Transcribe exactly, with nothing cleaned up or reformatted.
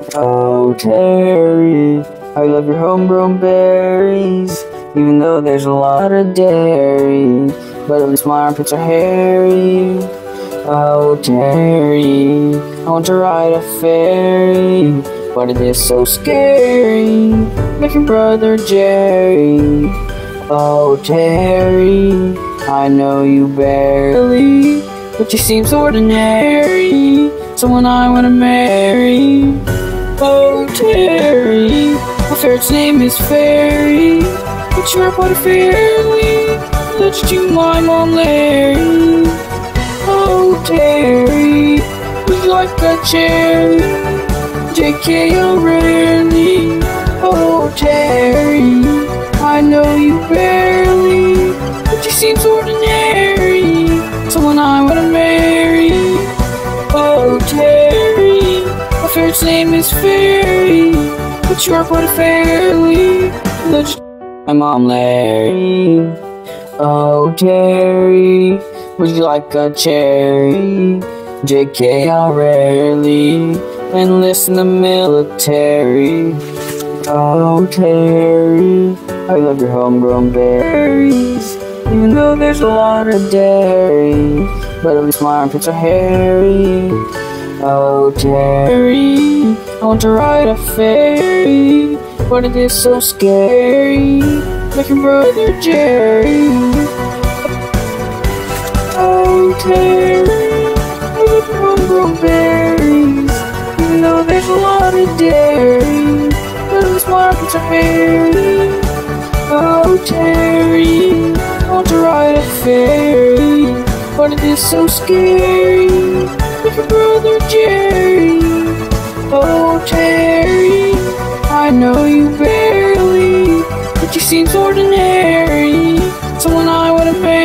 Oh, Terry, I love your homegrown berries, even though there's a lot of dairy, but at least my armpits are hairy. Oh, Terry, I want to ride a ferry, but it is so scary, like your brother Jerry. Oh, Terry, I know you barely, but you seem so ordinary, someone I want to marry. Oh, Terry, my ferret's name is Ferry, but you're quite a fairly, let you my mom Larry. Oh, Terry, would you like a cherry? J K oh rarely. Oh, Terry, I know you barely, but you seem so ordinary, someone I want to marry. Oh, Terry, my ferret's name is Ferry, but you are quite a fairly, let my mom Larry. Oh, Terry, would you like a cherry? J K oh rarely. Enlist in the Mila-Terry Oh Terry, I love your homegrown berries, even though there's a lot of dairy, but at least my armpits are hairy. Oh, Terry, I want to ride a ferry, but it is so scary, like your brother Jerry. Oh, Terry, I love your homegrown berries, even though there's a lot of dairy, but at least my armpits are hairy. Oh, Terry, I want to ride a ferry, but it is so scary, like your brother Jerry. Oh, Terry, I know you barely, but you seem so ordinary, someone I want to marry.